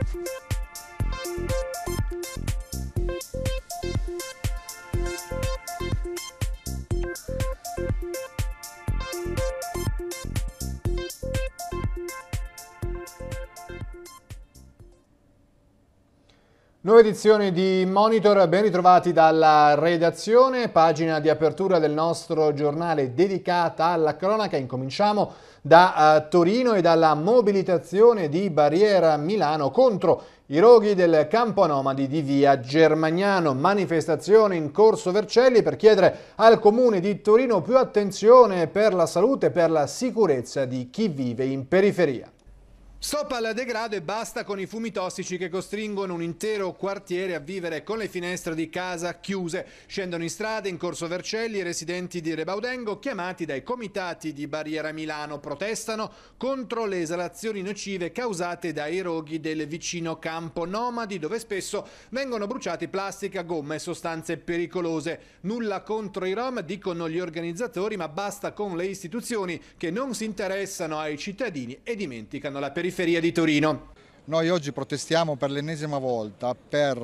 Nuove edizioni di Monitor, ben ritrovati dalla redazione, pagina di apertura del nostro giornale dedicata alla cronaca. Incominciamo da Torino e dalla mobilitazione di Barriera Milano contro i roghi del campo nomadi di via Germagnano. Manifestazione in Corso Vercelli per chiedere al Comune di Torino più attenzione per la salute e per la sicurezza di chi vive in periferia. Stop al degrado e basta con i fumi tossici che costringono un intero quartiere a vivere con le finestre di casa chiuse. Scendono in strada in Corso Vercelli i residenti di Rebaudengo chiamati dai comitati di Barriera Milano. Protestano contro le esalazioni nocive causate dai roghi del vicino campo nomadi, dove spesso vengono bruciati plastica, gomma e sostanze pericolose. Nulla contro i Rom, dicono gli organizzatori, ma basta con le istituzioni che non si interessano ai cittadini e dimenticano la periferia di Torino. Noi oggi protestiamo per l'ennesima volta per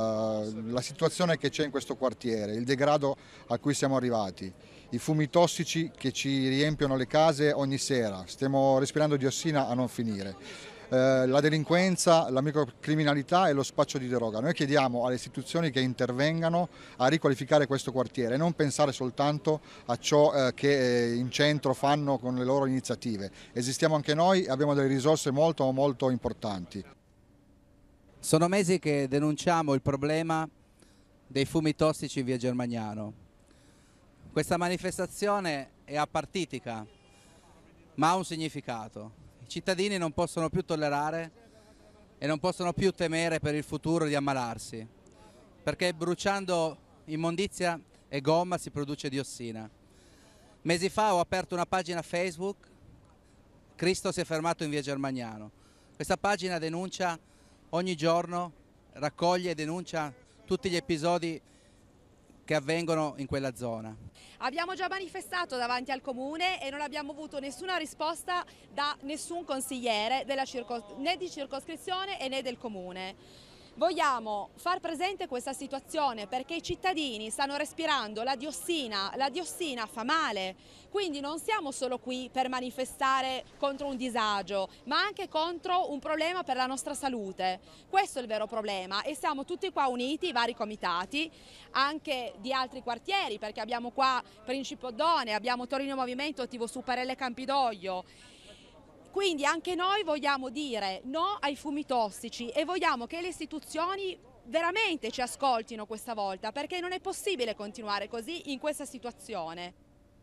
la situazione che c'è in questo quartiere, il degrado a cui siamo arrivati, i fumi tossici che ci riempiono le case ogni sera, stiamo respirando diossina a non finire. La delinquenza, la microcriminalità e lo spaccio di droga. Noi chiediamo alle istituzioni che intervengano a riqualificare questo quartiere e non pensare soltanto a ciò che in centro fanno con le loro iniziative. Esistiamo anche noi e abbiamo delle risorse molto importanti. Sono mesi che denunciamo il problema dei fumi tossici in via Germagnano. Questa manifestazione è apartitica, ma ha un significato. I cittadini non possono più tollerare e non possono più temere per il futuro di ammalarsi, perché bruciando immondizia e gomma si produce diossina. Mesi fa ho aperto una pagina Facebook, Cristo si è fermato in via Germagnano. Questa pagina denuncia ogni giorno, raccoglie e denuncia tutti gli episodi che avvengono in quella zona. Abbiamo già manifestato davanti al Comune e non abbiamo avuto nessuna risposta da nessun consigliere né di circoscrizione né del Comune. Vogliamo far presente questa situazione perché i cittadini stanno respirando la diossina fa male, quindi non siamo solo qui per manifestare contro un disagio, ma anche contro un problema per la nostra salute. Questo è il vero problema e siamo tutti qua uniti, i vari comitati, anche di altri quartieri, perché abbiamo qua Principe Oddone, abbiamo Torino Movimento, TV Superelle Campidoglio. Quindi anche noi vogliamo dire no ai fumi tossici e vogliamo che le istituzioni veramente ci ascoltino questa volta, perché non è possibile continuare così in questa situazione.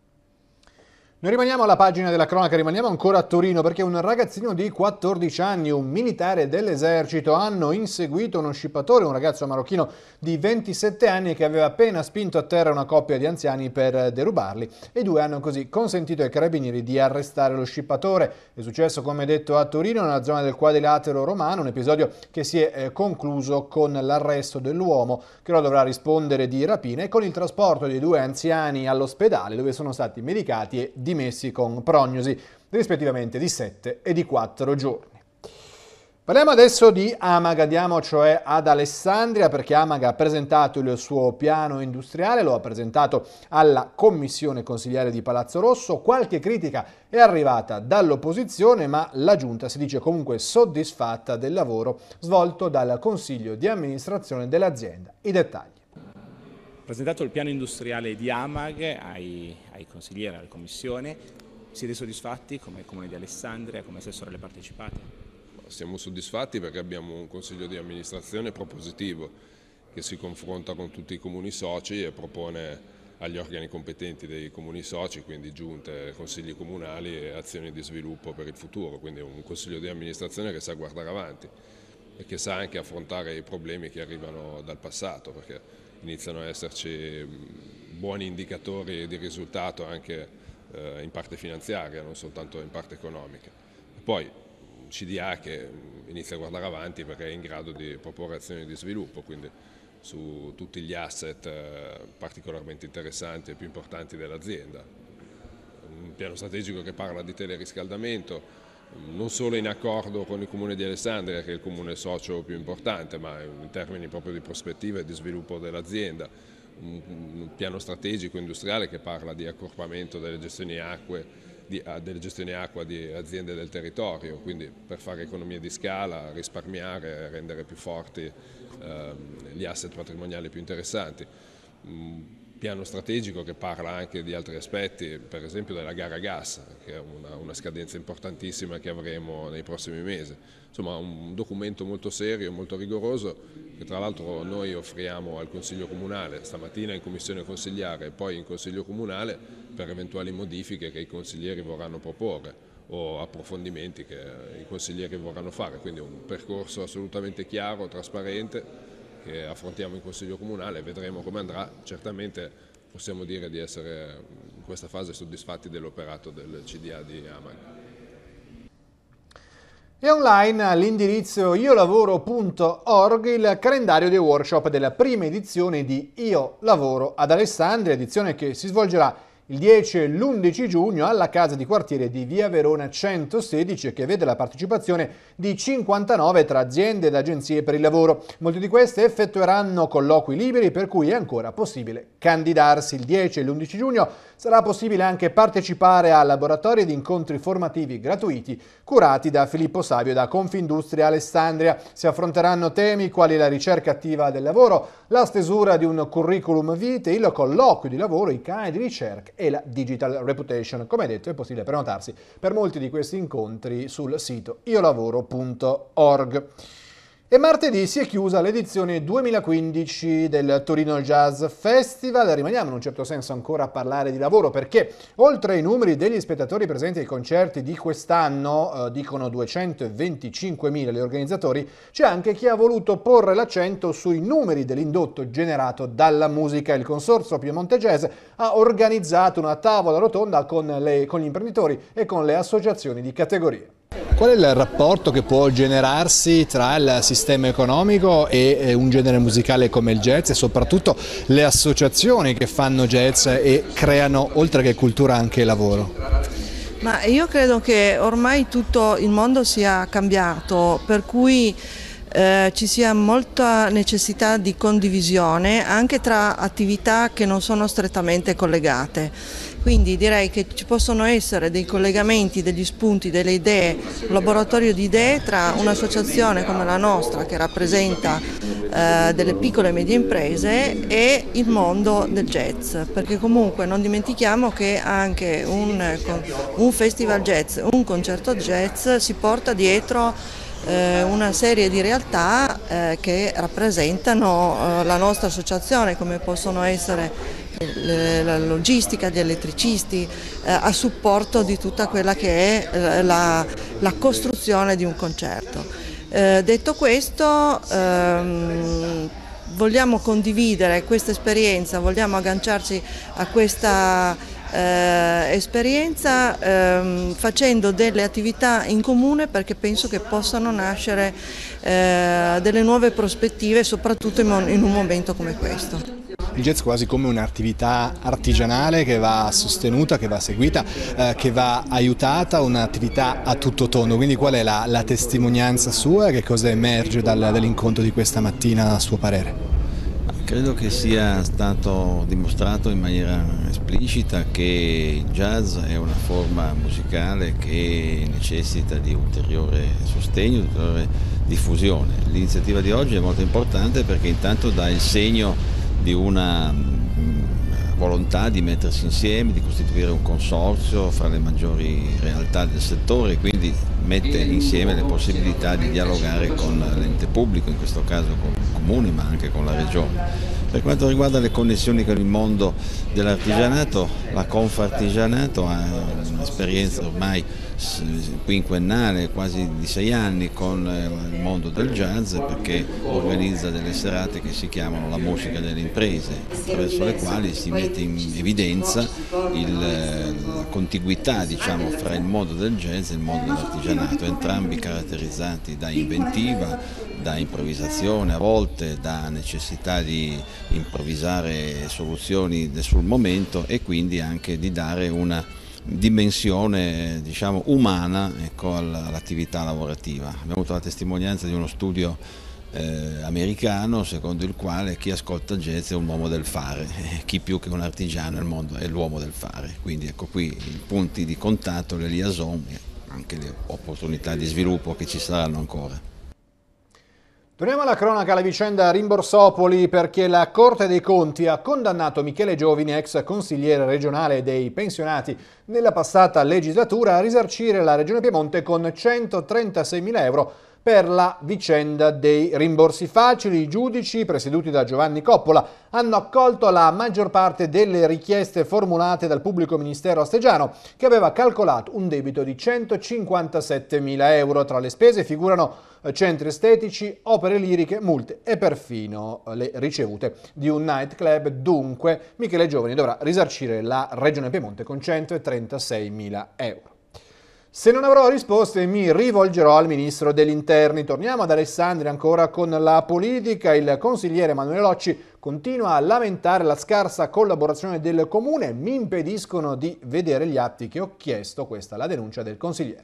Noi rimaniamo alla pagina della cronaca, rimaniamo ancora a Torino perché un ragazzino di 14 anni e un militare dell'esercito hanno inseguito uno scippatore, un ragazzo marocchino di 27 anni che aveva appena spinto a terra una coppia di anziani per derubarli e i due hanno così consentito ai carabinieri di arrestare lo scippatore. È successo, come detto, a Torino, nella zona del Quadrilatero Romano, un episodio che si è concluso con l'arresto dell'uomo che ora dovrà rispondere di rapina e con il trasporto dei due anziani all'ospedale dove sono stati medicati e dimessi con prognosi rispettivamente di 7 e di 4 giorni. Parliamo adesso di Amaga, andiamo cioè ad Alessandria perché Amaga ha presentato il suo piano industriale, lo ha presentato alla commissione consigliare di Palazzo Rosso. Qualche critica è arrivata dall'opposizione, ma la giunta si dice comunque soddisfatta del lavoro svolto dal consiglio di amministrazione dell'azienda. I dettagli. Presentato il piano industriale di Amag ai consiglieri, alla commissione, siete soddisfatti come Comune di Alessandria, come assessore alle partecipate? Siamo soddisfatti perché abbiamo un consiglio di amministrazione propositivo che si confronta con tutti i comuni soci e propone agli organi competenti dei comuni soci, quindi giunte, consigli comunali e azioni di sviluppo per il futuro, quindi un consiglio di amministrazione che sa guardare avanti e che sa anche affrontare i problemi che arrivano dal passato, perché iniziano ad esserci buoni indicatori di risultato anche in parte finanziaria, non soltanto in parte economica. Poi CDA che inizia a guardare avanti perché è in grado di proporre azioni di sviluppo, quindi su tutti gli asset particolarmente interessanti e più importanti dell'azienda. Un piano strategico che parla di teleriscaldamento, non solo in accordo con il Comune di Alessandria, che è il comune socio più importante, ma in termini proprio di prospettiva e di sviluppo dell'azienda. Un piano strategico industriale che parla di accorpamento delle gestioni acqua di aziende del territorio, quindi per fare economie di scala, risparmiare, rendere più forti gli asset patrimoniali più interessanti. Piano strategico che parla anche di altri aspetti, per esempio della gara gas, che è una scadenza importantissima che avremo nei prossimi mesi. Insomma, un documento molto serio, molto rigoroso, che tra l'altro noi offriamo al Consiglio Comunale, stamattina in Commissione Consigliare e poi in Consiglio Comunale, per eventuali modifiche che i consiglieri vorranno proporre o approfondimenti che i consiglieri vorranno fare. Quindi un percorso assolutamente chiaro, trasparente, che affrontiamo in Consiglio Comunale, vedremo come andrà. Certamente possiamo dire di essere in questa fase soddisfatti dell'operato del CDA di Amag. E online all'indirizzo iolavoro.org il calendario dei workshop della prima edizione di Io Lavoro ad Alessandria, edizione che si svolgerà il 10 e l'11 giugno alla casa di quartiere di Via Verona 116, e che vede la partecipazione di 59 tra aziende ed agenzie per il lavoro. Molte di queste effettueranno colloqui liberi, per cui è ancora possibile candidarsi. Il 10 e l'11 giugno sarà possibile anche partecipare a laboratori ed incontri formativi gratuiti curati da Filippo Savio da Confindustria Alessandria. Si affronteranno temi quali la ricerca attiva del lavoro, la stesura di un curriculum vitae, il colloquio di lavoro, i cani di ricerca e la digital reputation. Come detto, è possibile prenotarsi per molti di questi incontri sul sito iolavoro.org. E martedì si è chiusa l'edizione 2015 del Torino Jazz Festival. Rimaniamo in un certo senso ancora a parlare di lavoro, perché oltre ai numeri degli spettatori presenti ai concerti di quest'anno, dicono 225.000 gli organizzatori, c'è anche chi ha voluto porre l'accento sui numeri dell'indotto generato dalla musica. Il Consorzio Piemonte Jazz ha organizzato una tavola rotonda con gli imprenditori e con le associazioni di categoria. Qual è il rapporto che può generarsi tra il sistema economico e un genere musicale come il jazz, e soprattutto le associazioni che fanno jazz e creano, oltre che cultura, anche lavoro? Ma io credo che ormai tutto il mondo sia cambiato, per cui ci sia molta necessità di condivisione anche tra attività che non sono strettamente collegate. Quindi direi che ci possono essere dei collegamenti, degli spunti, delle idee, un laboratorio di idee tra un'associazione come la nostra, che rappresenta delle piccole e medie imprese, e il mondo del jazz, perché comunque non dimentichiamo che anche un festival jazz, un concerto jazz si porta dietro una serie di realtà che rappresentano la nostra associazione, come possono essere la logistica, gli elettricisti, a supporto di tutta quella che è la costruzione di un concerto. Detto questo, vogliamo condividere questa esperienza, vogliamo agganciarci a questa esperienza facendo delle attività in comune, perché penso che possano nascere delle nuove prospettive, soprattutto in un momento come questo. Il jazz è quasi come un'attività artigianale che va sostenuta, che va seguita, che va aiutata, un'attività a tutto tondo. Quindi qual è la testimonianza sua e che cosa emerge dall'incontro di questa mattina a suo parere? Credo che sia stato dimostrato in maniera esplicita che il jazz è una forma musicale che necessita di ulteriore sostegno, di ulteriore diffusione. L'iniziativa di oggi è molto importante perché intanto dà il segno di una volontà di mettersi insieme, di costituire un consorzio fra le maggiori realtà del settore, quindi mette insieme le possibilità di dialogare con l'ente pubblico, in questo caso con i comuni ma anche con la regione. Per quanto riguarda le connessioni con il mondo dell'artigianato, la Confartigianato ha un'esperienza ormai quinquennale, quasi di 6 anni, con il mondo del jazz, perché organizza delle serate che si chiamano la musica delle imprese, attraverso le quali si mette in evidenza la contiguità, diciamo, fra il mondo del jazz e il mondo dell'artigianato, entrambi caratterizzati da inventiva, da improvvisazione, a volte da necessità di improvvisare soluzioni sul momento, e quindi anche di dare una dimensione diciamo umana, ecco, all'attività lavorativa. Abbiamo avuto la testimonianza di uno studio americano secondo il quale chi ascolta jazz è un uomo del fare, chi più che un artigiano al mondo è l'uomo del fare. Quindi ecco qui i punti di contatto, le liaison e anche le opportunità di sviluppo che ci saranno ancora. Torniamo alla cronaca, alla vicenda Rimborsopoli, perché la Corte dei Conti ha condannato Michele Giovini, ex consigliere regionale dei pensionati nella passata legislatura, a risarcire la Regione Piemonte con 136.000 euro per la vicenda dei rimborsi facili. I giudici, presieduti da Giovanni Coppola, hanno accolto la maggior parte delle richieste formulate dal pubblico ministero astegiano, che aveva calcolato un debito di 157.000 euro. Tra le spese figurano centri estetici, opere liriche, multe e perfino le ricevute di un nightclub. Dunque Michele Giovini dovrà risarcire la Regione Piemonte con 136.000 euro. Se non avrò risposte mi rivolgerò al Ministro degli Interni. Torniamo ad Alessandria ancora con la politica. Il consigliere Emanuele Locci continua a lamentare la scarsa collaborazione del Comune. Mi impediscono di vedere gli atti che ho chiesto, questa è la denuncia del consigliere.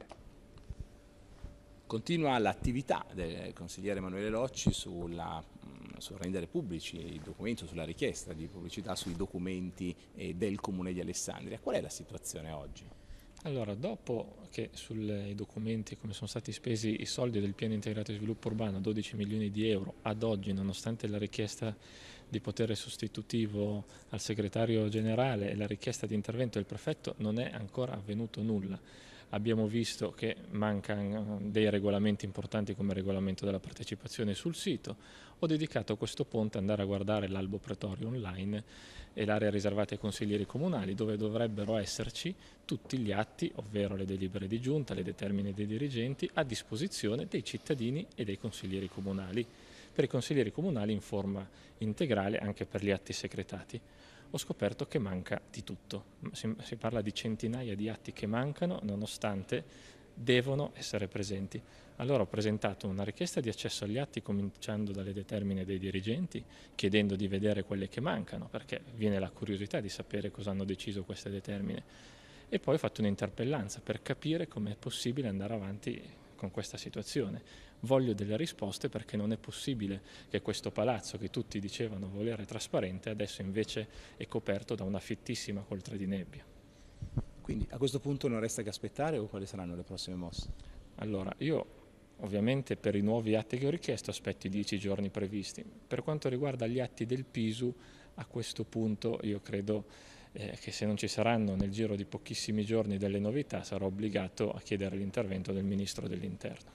Continua l'attività del consigliere Emanuele Locci sul rendere pubblici i documenti, sulla richiesta di pubblicità sui documenti del Comune di Alessandria. Qual è la situazione oggi? Allora, dopo che sui documenti come sono stati spesi i soldi del piano integrato di sviluppo urbano, 12 milioni di euro, ad oggi, nonostante la richiesta di potere sostitutivo al segretario generale e la richiesta di intervento del prefetto, non è ancora avvenuto nulla. Abbiamo visto che mancano dei regolamenti importanti come il regolamento della partecipazione sul sito. Ho dedicato a questo ponte andare a guardare l'albo pretorio online e l'area riservata ai consiglieri comunali, dove dovrebbero esserci tutti gli atti, ovvero le delibere di giunta, le determine dei dirigenti, a disposizione dei cittadini e dei consiglieri comunali. Per i consiglieri comunali in forma integrale anche per gli atti secretati. Ho scoperto che manca di tutto. Si parla di centinaia di atti che mancano, nonostante devono essere presenti. Allora ho presentato una richiesta di accesso agli atti cominciando dalle determine dei dirigenti, chiedendo di vedere quelle che mancano, perché viene la curiosità di sapere cosa hanno deciso queste determine. E poi ho fatto un'interpellanza per capire com'è possibile andare avanti con questa situazione. Voglio delle risposte, perché non è possibile che questo palazzo che tutti dicevano volere trasparente adesso invece è coperto da una fittissima coltre di nebbia. Quindi a questo punto non resta che aspettare, o quali saranno le prossime mosse? Allora, io ovviamente per i nuovi atti che ho richiesto aspetto i 10 giorni previsti. Per quanto riguarda gli atti del Pisu, a questo punto io credo che se non ci saranno nel giro di pochissimi giorni delle novità sarò obbligato a chiedere l'intervento del Ministro dell'Interno.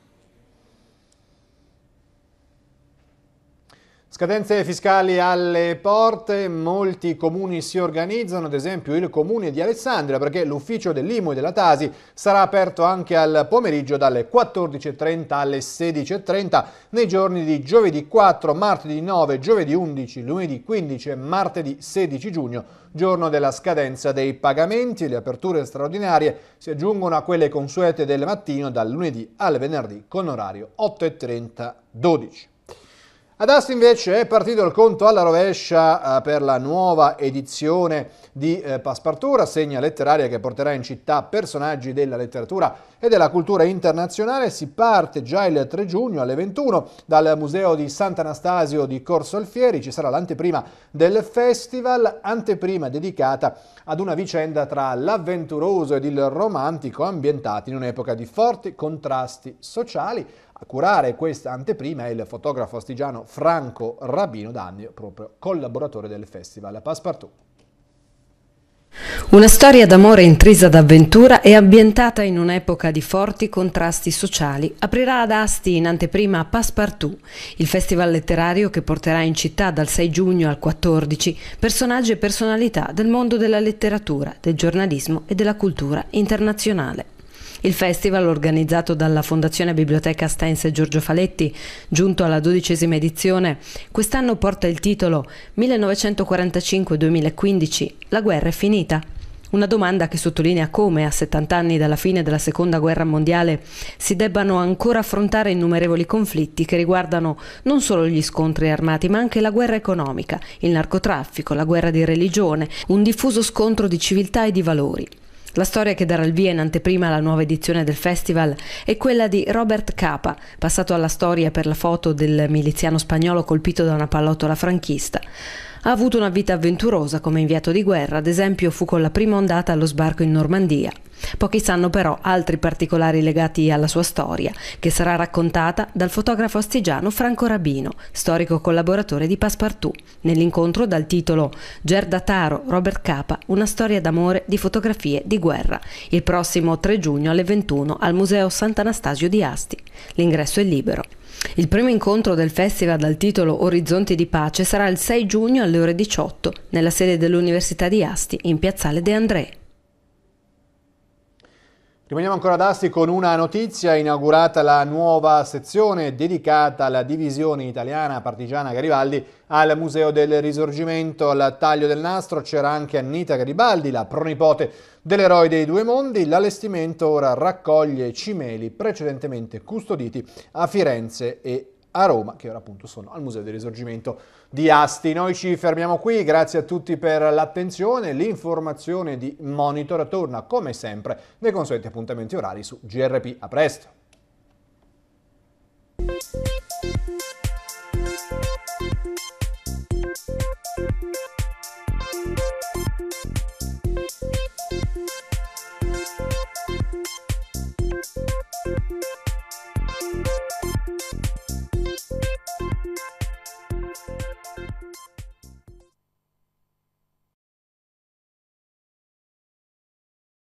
Scadenze fiscali alle porte, molti comuni si organizzano, ad esempio il comune di Alessandria, perché l'ufficio dell'IMU e della Tasi sarà aperto anche al pomeriggio dalle 14.30 alle 16.30 nei giorni di giovedì 4, martedì 9, giovedì 11, lunedì 15 e martedì 16 giugno, giorno della scadenza dei pagamenti. Le aperture straordinarie si aggiungono a quelle consuete del mattino dal lunedì al venerdì con orario 8.30-12. Ad Asti invece è partito il conto alla rovescia per la nuova edizione di Passepartout, rassegna letteraria che porterà in città personaggi della letteratura e della cultura internazionale. Si parte già il 3 giugno alle 21 dal Museo di Sant'Anastasio di Corso Alfieri. Ci sarà l'anteprima del festival, anteprima dedicata ad una vicenda tra l'avventuroso ed il romantico, ambientati in un'epoca di forti contrasti sociali. A curare questa anteprima è il fotografo astigiano Franco Rabino, da anni proprio collaboratore del festival Passepartout. Una storia d'amore intrisa d'avventura e ambientata in un'epoca di forti contrasti sociali aprirà ad Asti in anteprima Passepartout, il festival letterario che porterà in città dal 6 giugno al 14 personaggi e personalità del mondo della letteratura, del giornalismo e della cultura internazionale. Il festival, organizzato dalla Fondazione Biblioteca Astense Giorgio Faletti, giunto alla 12ª edizione, quest'anno porta il titolo 1945-2015, la guerra è finita? Una domanda che sottolinea come, a 70 anni dalla fine della Seconda Guerra Mondiale, si debbano ancora affrontare innumerevoli conflitti che riguardano non solo gli scontri armati, ma anche la guerra economica, il narcotraffico, la guerra di religione, un diffuso scontro di civiltà e di valori. La storia che darà il via in anteprima alla nuova edizione del festival è quella di Robert Capa, passato alla storia per la foto del miliziano spagnolo colpito da una pallottola franchista. Ha avuto una vita avventurosa come inviato di guerra, ad esempio fu con la prima ondata allo sbarco in Normandia. Pochi sanno però altri particolari legati alla sua storia, che sarà raccontata dal fotografo astigiano Franco Rabino, storico collaboratore di Passepartout, nell'incontro dal titolo Gerda Taro, Robert Capa, una storia d'amore di fotografie di guerra, il prossimo 3 giugno alle 21 al Museo Sant'Anastasio di Asti. L'ingresso è libero. Il primo incontro del festival dal titolo Orizzonti di Pace sarà il 6 giugno alle ore 18 nella sede dell'Università di Asti in Piazzale De André. Rimaniamo ancora ad Asti con una notizia: inaugurata la nuova sezione dedicata alla divisione italiana partigiana Garibaldi al Museo del Risorgimento. Al taglio del nastro c'era anche Annita Garibaldi, la pronipote dell'eroe dei due mondi. L'allestimento ora raccoglie cimeli precedentemente custoditi a Firenze e a Roma, che ora appunto sono al Museo del Risorgimento di Asti. Noi ci fermiamo qui, grazie a tutti per l'attenzione. L'informazione di Monitor torna come sempre nei consueti appuntamenti orari su GRP. A presto!